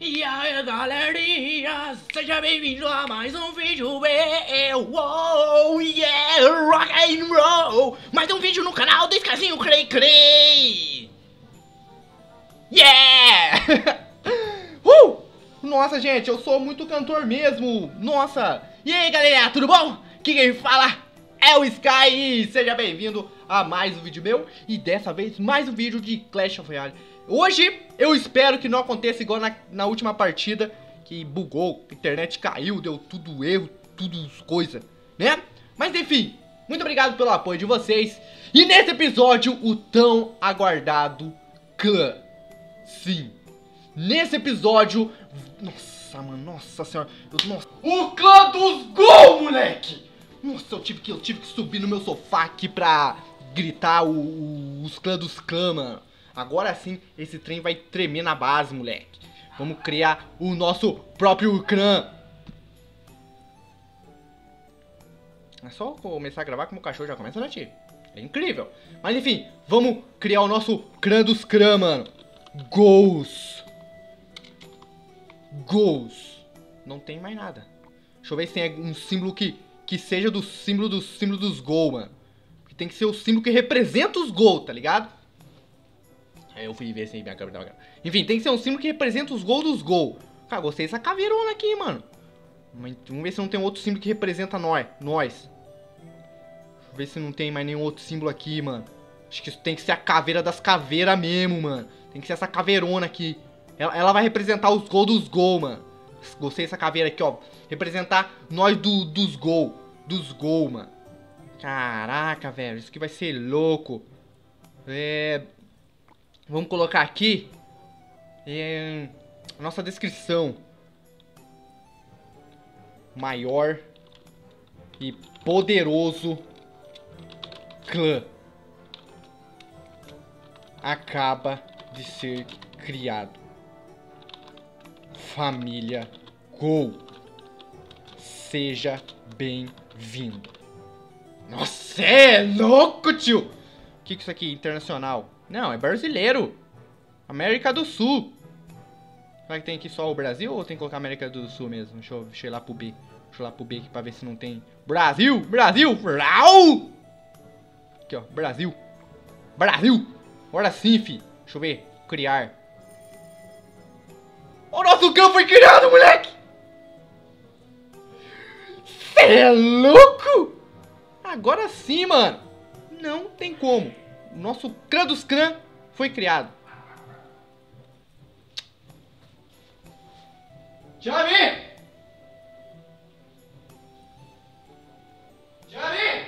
E aí galerinha, seja bem-vindo a mais um vídeo meu. Oh yeah, rock and roll. Mais um vídeo no canal do Escasinho Crei Crei. Yeah. Nossa gente, eu sou muito cantor mesmo. Nossa. E aí galera, tudo bom? Aqui quem fala é o Sky e seja bem-vindo a mais um vídeo meu. E dessa vez mais um vídeo de Clash of Royale. Hoje eu espero que não aconteça igual na última partida, que bugou, a internet caiu, deu tudo erro, tudo coisa, né? Mas enfim, muito obrigado pelo apoio de vocês. E nesse episódio, o tão aguardado clã. Sim, nesse episódio, nossa mano, nossa senhora, nossa. O clã dos Gol, moleque! Nossa, eu tive que subir no meu sofá aqui pra gritar os clãs dos clãs, mano. Agora sim, esse trem vai tremer na base, moleque. Vamos criar o nosso próprio clã. É só começar a gravar que o meu cachorro já começa a latir. É incrível. Mas enfim, vamos criar o nosso clã dos clãs, mano. Gols. Gols. Não tem mais nada. Deixa eu ver se tem um símbolo que seja do símbolo dos gols, mano. Porque tem que ser o símbolo que representa os gols, tá ligado? Aí eu fui ver se minha câmera tava... Enfim, tem que ser um símbolo que representa os gols dos gols. Cara, gostei dessa caveirona aqui, mano. Vamos ver se não tem outro símbolo que representa nós. Deixa eu ver se não tem mais nenhum outro símbolo aqui, mano. Acho que isso tem que ser a caveira das caveiras mesmo, mano. Tem que ser essa caveirona aqui. Ela vai representar os gols dos gols, mano. Gostei dessa caveira aqui, ó. Representar nós dos gols. Dos gols, mano. Caraca, velho. Isso aqui vai ser louco. Vamos colocar aqui a nossa descrição. Maior e poderoso clã acaba de ser criado. Família Gol. Seja bem-vindo. Nossa, é louco, tio. O que é isso aqui? Internacional. Não, é brasileiro. América do Sul. Será que tem aqui só o Brasil ou tem que colocar América do Sul mesmo? Deixa eu ir lá pro B. Deixa eu ir lá pro B aqui pra ver se não tem. Brasil! Brasil! Brau! Aqui, ó. Brasil! Brasil! Agora sim, fi. Deixa eu ver. Criar. O nosso campo foi criado, moleque! Cê é louco? Agora sim, mano. Não tem como. O nosso clã dos clãs foi criado. Chame! Chame!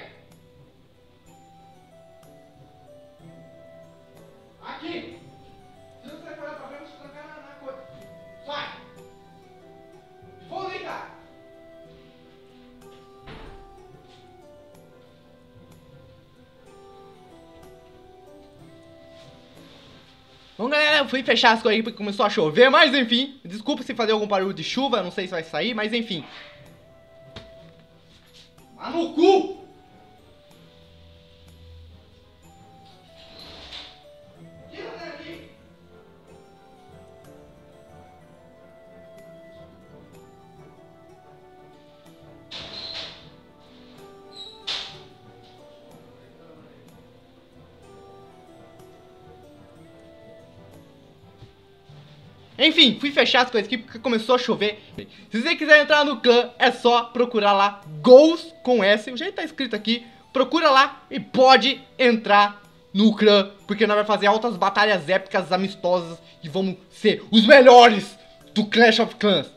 Aqui! Se não sair para pra frente, você trancar na coisa. Sai! Vou ligar! Bom, galera, eu fui fechar as coisas aí porque começou a chover, mas enfim. Desculpa se fazer algum barulho de chuva, não sei se vai sair, mas enfim. Vá no cu! Tira daqui! Enfim, fui fechar as coisas aqui porque começou a chover. Se você quiser entrar no clã, é só procurar lá Gols com S. O jeito tá escrito aqui. Procura lá e pode entrar no clã, porque nós vamos fazer altas batalhas épicas, amistosas, e vamos ser os melhores do Clash of Clans.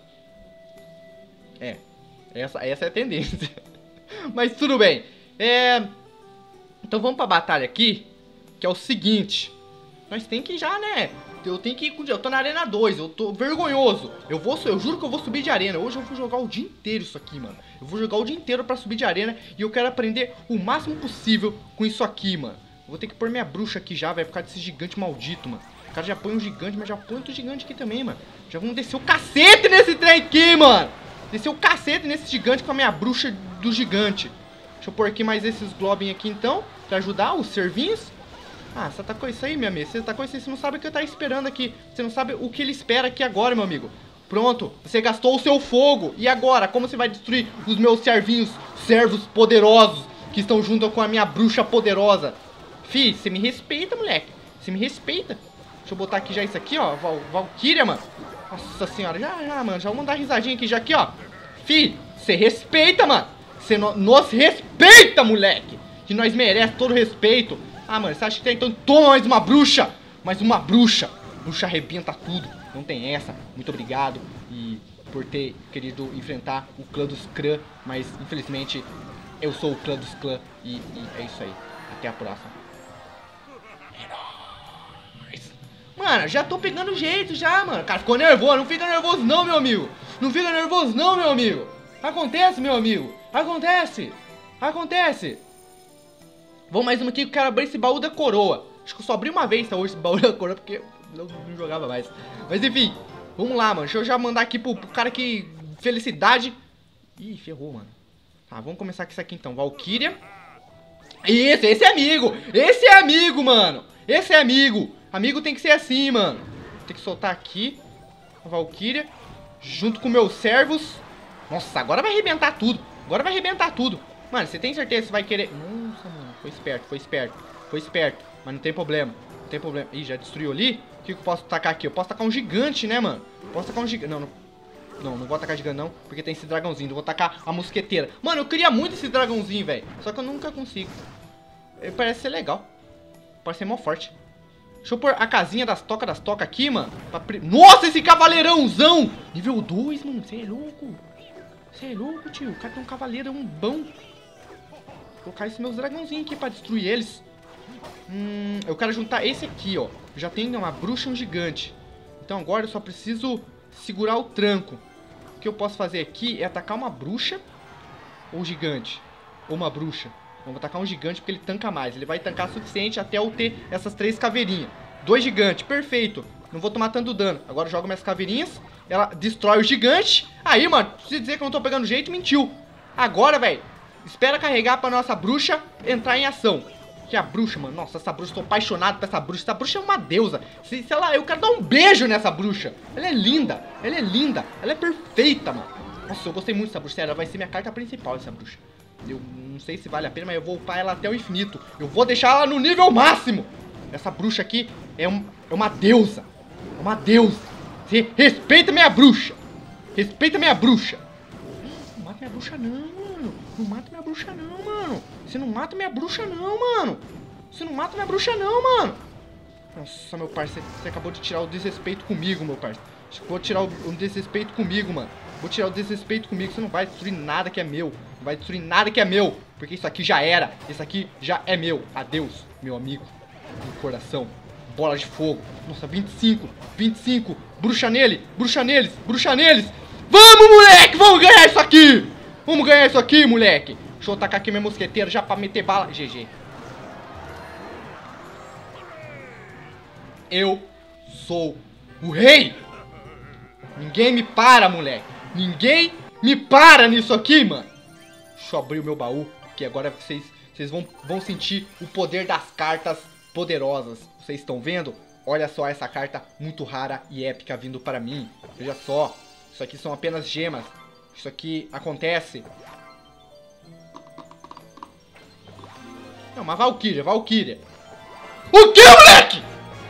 Essa é a tendência. Mas tudo bem. Então vamos pra batalha aqui, que é o seguinte. Nós tem que já, né? Eu tenho que ir com... Eu tô na arena 2, eu tô vergonhoso. Eu juro que eu vou subir de arena. Hoje eu vou jogar o dia inteiro isso aqui, mano. Eu vou jogar o dia inteiro pra subir de arena. E eu quero aprender o máximo possível com isso aqui, mano. Eu vou ter que pôr minha bruxa aqui já, vai ficar desse gigante maldito, mano. O cara já põe um gigante, mas já põe outro gigante aqui também, mano. Já vamos descer o cacete nesse trem aqui, mano. Descer o cacete nesse gigante com a minha bruxa do gigante. Deixa eu pôr aqui mais esses globin aqui, então, pra ajudar os servinhos. Ah, você atacou isso aí, minha amiga. Você atacou isso aí, você não sabe o que eu tava esperando aqui. Você não sabe o que ele espera aqui agora, meu amigo. Pronto, você gastou o seu fogo. E agora, como você vai destruir os meus servos poderosos que estão junto com a minha bruxa poderosa? Fi, você me respeita, moleque. Você me respeita. Deixa eu botar aqui já isso aqui, ó. Valkyria, mano. Nossa senhora, já, mano. Já vou mandar risadinha aqui já aqui, ó. Fi, você respeita, mano. Você nos respeita, moleque. Que nós merece todo respeito. Ah, mano, você acha que tem? Então toma mais uma bruxa. Mais uma bruxa. Bruxa arrebenta tudo. Não tem essa. Muito obrigado. E por ter querido enfrentar o clã dos clã. Mas, infelizmente, eu sou o clã dos clã. E é isso aí. Até a próxima. Mano, já tô pegando jeito já, mano. Cara, ficou nervoso. Não fica nervoso não, meu amigo. Não fica nervoso não, meu amigo. Acontece, meu amigo. Acontece. Acontece. Vamos mais uma aqui que eu quero abrir esse baú da coroa. Acho que eu só abri uma vez, tá, hoje, esse baú da coroa, porque eu não jogava mais. Mas enfim, vamos lá, mano. Deixa eu já mandar aqui pro cara que... Felicidade. Ih, ferrou, mano. Tá, vamos começar com isso aqui então. Valkyria. Isso, esse é amigo. Esse é amigo, mano. Esse é amigo. Amigo tem que ser assim, mano. Tem que soltar aqui a Valkyria junto com meus servos. Nossa, agora vai arrebentar tudo. Agora vai arrebentar tudo. Mano, você tem certeza que você vai querer... Nossa, mano, foi esperto, foi esperto. Foi esperto, mas não tem problema. Não tem problema. Ih, já destruiu ali. O que eu posso tacar aqui? Eu posso tacar um gigante, né, mano? Posso tacar um gigante. Não vou atacar gigante não, porque tem esse dragãozinho. Eu vou tacar a mosqueteira. Mano, eu queria muito esse dragãozinho, velho. Só que eu nunca consigo. Ele parece ser legal. Parece ser mó forte. Deixa eu pôr a casinha das tocas aqui, mano. Nossa, esse cavaleirãozão! Nível 2, mano. Você é louco. Você é louco, tio. O cara tem um cavaleirão bom. Vou colocar esses meus dragãozinhos aqui pra destruir eles. Eu quero juntar esse aqui, ó. Eu já tenho uma bruxa e um gigante. Então agora eu só preciso segurar o tranco. O que eu posso fazer aqui é atacar uma bruxa ou gigante. Ou uma bruxa. Eu vou atacar um gigante porque ele tanca mais. Ele vai tancar o suficiente até eu ter essas 3 caveirinhas. 2 gigantes, perfeito. Não vou tomar tanto dano. Agora eu jogo minhas caveirinhas. Ela destrói o gigante. Aí, mano, se dizer que eu não tô pegando jeito, mentiu. Agora, velho, espera carregar pra nossa bruxa entrar em ação. Que a bruxa, mano, nossa, essa bruxa, tô apaixonado por essa bruxa. Essa bruxa é uma deusa. Sei lá, eu quero dar um beijo nessa bruxa. Ela é linda, ela é linda. Ela é perfeita, mano. Nossa, eu gostei muito dessa bruxa. Ela vai ser minha carta principal, essa bruxa. Eu não sei se vale a pena, mas eu vou upar ela até o infinito. Eu vou deixar ela no nível máximo. Essa bruxa aqui é uma deusa. É uma deusa. Você respeita minha bruxa. Respeita minha bruxa. Não mata minha bruxa não, mano. Não mata minha bruxa não, mano. Você não mata minha bruxa não, mano. Você não mata minha bruxa não, mano. Nossa, meu parceiro, você acabou de tirar o desrespeito comigo, meu parceiro. Vou tirar o desrespeito comigo, mano. Vou tirar o desrespeito comigo. Você não vai destruir nada que é meu. Não vai destruir nada que é meu. Porque isso aqui já era. Isso aqui já é meu. Adeus, meu amigo. Meu coração. Bola de fogo. Nossa, 25. 25. Bruxa nele. Bruxa neles. Bruxa neles. Vamos, moleque. Vamos ganhar isso aqui. Vamos ganhar isso aqui, moleque. Deixa eu tacar aqui meu mosqueteiro já pra meter bala. GG. Eu sou o rei. Ninguém me para, moleque. Ninguém me para nisso aqui, mano. Deixa eu abrir o meu baú, porque agora vocês vão sentir o poder das cartas poderosas. Vocês estão vendo? Olha só essa carta muito rara e épica vindo para mim. Veja só. Isso aqui são apenas gemas. Isso aqui acontece. É uma Valkyria, Valkyria. O que, moleque?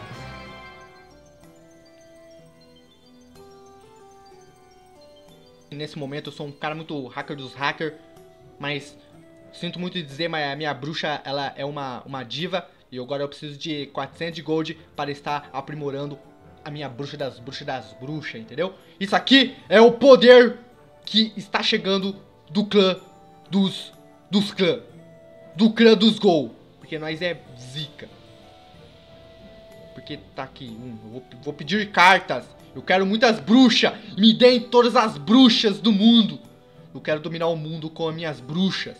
Nesse momento eu sou um cara muito hacker dos hackers, mas sinto muito dizer, mas a minha bruxa, ela é uma diva, e agora eu preciso de 400 de gold para estar aprimorando a minha bruxa das bruxas, entendeu? Isso aqui é o poder que está chegando do clã dos clã, do clã dos gol, porque nós é zica. Porque tá aqui, eu vou pedir cartas. Eu quero muitas bruxas. Me deem todas as bruxas do mundo. Eu quero dominar o mundo com as minhas bruxas.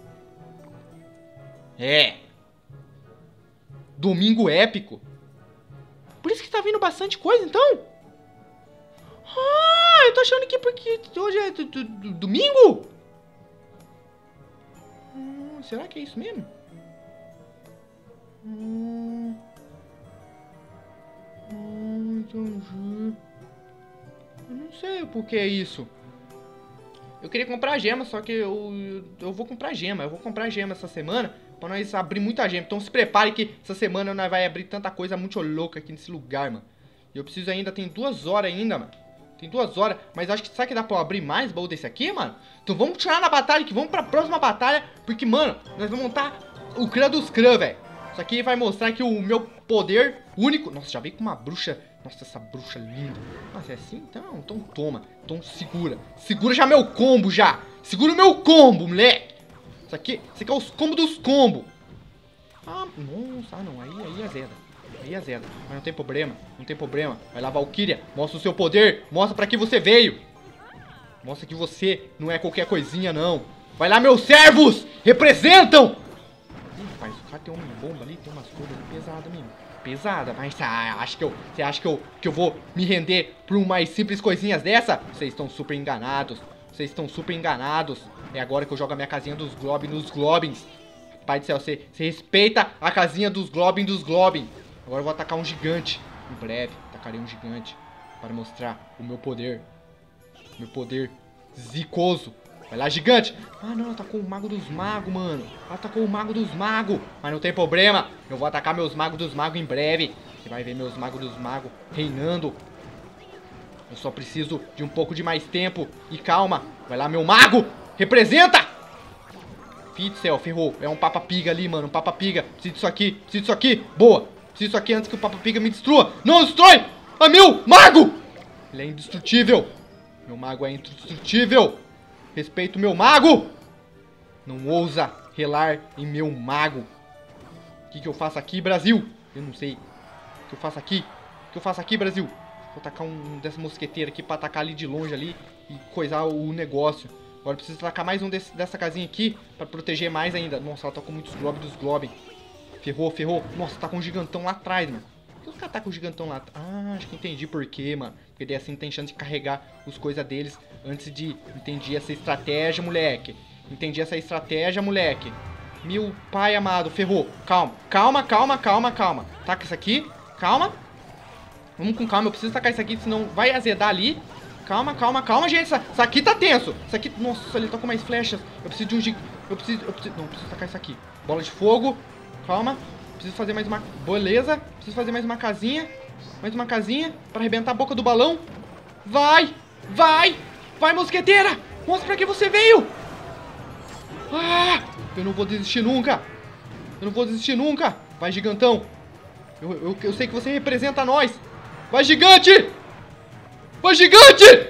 É. Domingo épico. Por isso que tá vindo bastante coisa, então? Ah, eu tô achando que porque hoje é domingo? Será que é isso mesmo? Entendi. Eu não sei por que isso. Eu queria comprar gema, só que eu vou comprar gema. Eu vou comprar gema essa semana pra nós abrir muita gema. Então se prepare que essa semana nós vai abrir tanta coisa muito louca aqui nesse lugar, mano. E eu preciso ainda, tem 2 horas ainda, mano. Tem 2 horas, mas acho que, será que dá pra eu abrir mais baú desse aqui, mano? Então vamos continuar na batalha aqui, vamos pra próxima batalha. Porque, mano, nós vamos montar o clã dos clãs, velho. Isso aqui vai mostrar que o meu poder único... Nossa, já veio com uma bruxa... Nossa, essa bruxa linda. Nossa, é assim? Então toma. Então segura. Segura já meu combo, já. Segura o meu combo, moleque. Isso aqui é os combos dos combos. Ah, nossa, não. Aí é Zeda. Aí é Zeda. Mas não tem problema. Não tem problema. Vai lá, Valkyria. Mostra o seu poder. Mostra pra que você veio. Mostra que você não é qualquer coisinha, não. Vai lá, meus servos. Representam. Rapaz, o cara tem uma bomba ali. Tem umas coisas pesadas mesmo. Pesada, mas você acha que eu vou me render por umas simples coisinhas dessa? Vocês estão super enganados. Vocês estão super enganados. É agora que eu jogo a minha casinha dos Globin nos Globins. Pai do céu, você respeita a casinha dos Globin dos Globin. Agora eu vou atacar um gigante. Em breve, atacarei um gigante para mostrar o meu poder. Meu poder zicoso. Vai lá, gigante. Ah, não, atacou o mago dos magos, mano. Atacou o mago dos magos. Mas não tem problema. Eu vou atacar meus magos dos magos em breve. Você vai ver meus magos dos magos reinando. Eu só preciso de um pouco de mais tempo. E calma. Vai lá, meu mago. Representa. Filho do céu, ferrou. É um Papa Piga ali, mano. Um Papa Piga. Preciso disso aqui. Preciso disso aqui. Boa. Preciso disso aqui antes que o Papa Piga me destrua. Não destrói. Ah, meu mago. Ele é indestrutível. Meu mago é indestrutível. Respeito meu mago! Não ousa relar em meu mago. O que eu faço aqui, Brasil? Eu não sei. O que eu faço aqui? O que eu faço aqui, Brasil? Vou tacar um dessa mosqueteira aqui pra atacar ali de longe ali e coisar o negócio. Agora eu preciso tacar mais um dessa casinha aqui pra proteger mais ainda. Nossa, ela tá com muitos Globin dos Globin. Ferrou, ferrou. Nossa, tá com um gigantão lá atrás, mano. Por que os caras tá com o gigantão lá? Ah, acho que entendi por quê, mano. Porque daí assim tem chance de carregar os coisas deles antes de... Entendi essa estratégia, moleque. Entendi essa estratégia, moleque. Meu pai amado, ferrou. Calma, calma, calma, calma, calma. Taca isso aqui, calma. Vamos com calma, eu preciso tacar isso aqui, senão vai azedar ali. Calma, calma, calma, gente. Isso aqui tá tenso. Isso aqui... Nossa, ele tá com mais flechas. Eu preciso de um... Eu preciso... Não, eu preciso tacar isso aqui. Bola de fogo. Calma. Preciso fazer mais uma... Beleza. Preciso fazer mais uma casinha. Mais uma casinha pra arrebentar a boca do balão. Vai! Vai! Vai, mosqueteira! Mostra pra que você veio! Ah! Eu não vou desistir nunca! Eu não vou desistir nunca! Vai, gigantão! Eu sei que você representa nós! Vai, gigante! Vai, gigante!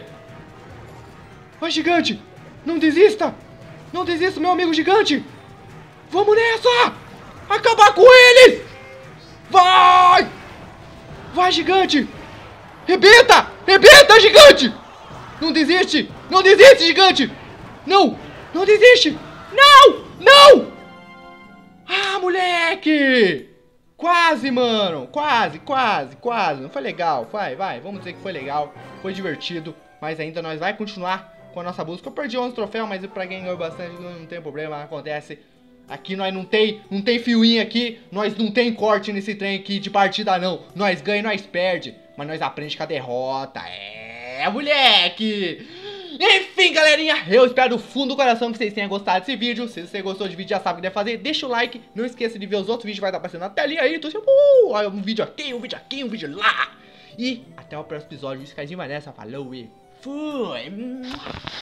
Vai, gigante! Não desista! Não desista, meu amigo gigante! Vamos nessa! Acabar com eles! Vai! Vai, gigante! Rebenta! Rebenta, gigante! Não desiste! Não desiste, gigante! Não! Não desiste! Não! Não! Ah, moleque! Quase, mano! Quase, quase, quase! Não foi legal? Vai. Vamos dizer que foi legal. Foi divertido. Mas ainda nós vai continuar com a nossa busca. Eu perdi 11 troféus, mas pra quem ganhou bastante não tem problema. Acontece. Aqui nós não tem fioinho aqui, nós não tem corte nesse trem aqui de partida não. Nós ganha e nós perde, mas nós aprende com a derrota. É, moleque! Enfim, galerinha, eu espero do fundo do coração que vocês tenham gostado desse vídeo. Se você gostou do vídeo, já sabe o que deve fazer. Deixa o like, não esqueça de ver os outros vídeos, vai estar aparecendo na telinha aí. Então, um vídeo aqui, um vídeo aqui, um vídeo lá. E até o próximo episódio. O Skyzinho vai nessa, falou e fui!